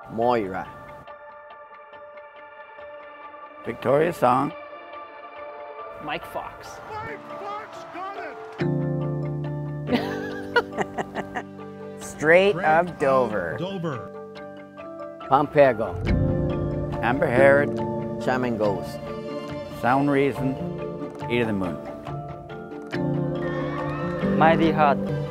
Moira. Victoria Song. Mike Fox. Mike Fox got it! Strait of Dover. Dover. Pompego. Amber Herod. Shaman Ghost. Sound Reason. Eat of the Moon. Mighty Heart.